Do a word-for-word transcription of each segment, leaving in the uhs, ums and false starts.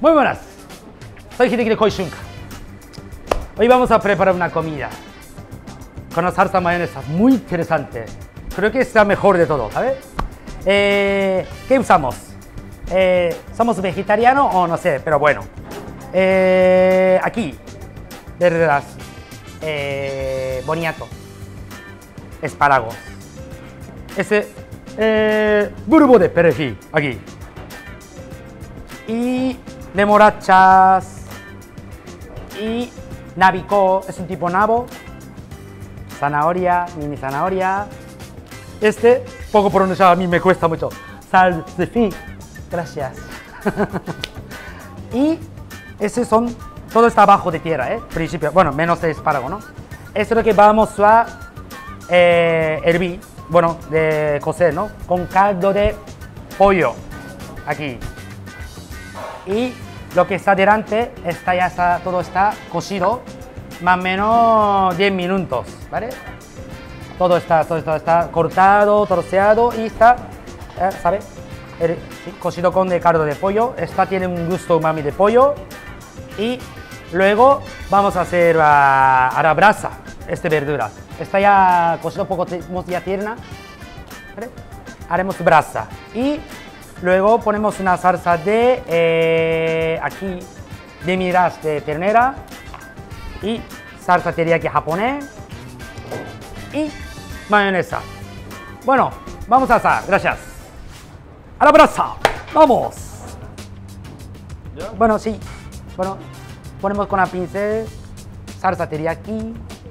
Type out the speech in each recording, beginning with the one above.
Muy buenas, soy Hideki de Koishunka. Hoy vamos a preparar una comida con una salsa mayonesa muy interesante. Creo que es la mejor de todo, ¿sabes? Eh, ¿Qué usamos? Eh, ¿Somos vegetarianos o no sé? Pero bueno. Eh, aquí, verduras, eh, boniato, espárragos, ese eh, bulbo de perejil, aquí. Y remolachas y nabiko, es un tipo nabo, zanahoria, mini zanahoria. Este, poco pronunciado, a mí me cuesta mucho. Salsifí, gracias. Y ese son, todo está abajo de tierra, ¿eh? Principio, bueno, menos el espárrago, ¿no? Esto es lo que vamos a eh, hervir, bueno, de cocer, ¿no? Con caldo de pollo, aquí. Y lo que está delante, está ya está, todo está cocido, más o menos diez minutos, ¿vale? Todo está, todo está, está cortado, troceado y está, eh, ¿sabes? El, sí, cocido con de caldo de pollo. Esta tiene un gusto umami de pollo. Y luego vamos a hacer a, a la brasa, este verdura. Está ya cocido un poco ya tierna, ¿vale? Haremos brasa. Y luego ponemos una salsa de, eh, aquí, de miras de ternera y salsa teriyaki japonés y mayonesa. Bueno, vamos a hacer, gracias. ¡A la brasa! ¡Vamos! ¿Ya? Bueno, sí. Bueno, ponemos con la pincel salsa teriyaki.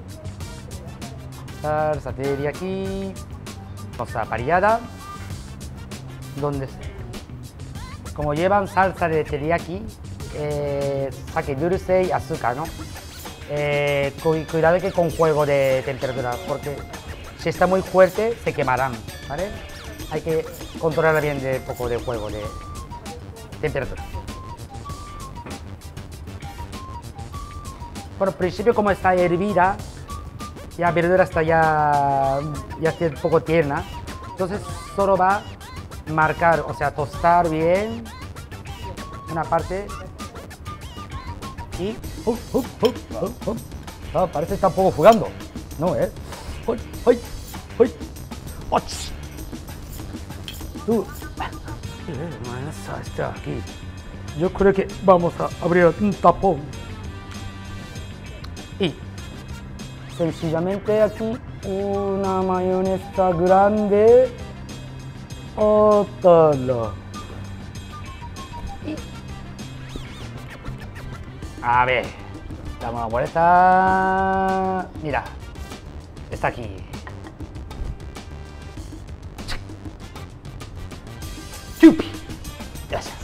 Salsa teriyaki. Cosa variada. Donde, como llevan salsa de teriyaki, eh, sake dulce y azúcar, ¿no? Eh, cuidado que con juego de temperatura, porque si está muy fuerte se quemarán, ¿vale? Hay que controlar bien de poco de juego de temperatura. Por el principio, como está hervida, ya la verdura está ya, ya está un poco tierna, entonces solo va a marcar, o sea, tostar bien una parte y uh, uh, uh, uh, uh. Ah, parece que está un poco jugando, ¿no? ¿Eh? ¡Ay, ay, ay! ¡Och! Tú, mayonesa está aquí. Yo creo que vamos a abrir un tapón. Y sencillamente aquí una mayonesa grande. Otra. Y a ver, damos una vuelta. Mira, está aquí. Chupi. Gracias.